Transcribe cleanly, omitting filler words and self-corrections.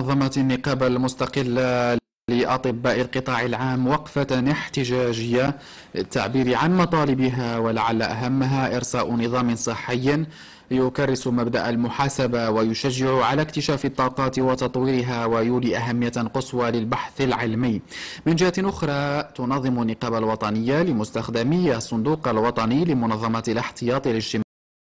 نظمت النقابة المستقلة لأطباء القطاع العام وقفة احتجاجية للتعبير عن مطالبها، ولعل أهمها إرساء نظام صحي يكرس مبدأ المحاسبة ويشجع على اكتشاف الطاقات وتطويرها ويولي أهمية قصوى للبحث العلمي. من جهة أخرى، تنظم النقابة الوطنية لمستخدمي الصندوق الوطني لمنظمة الاحتياط الاجتماعي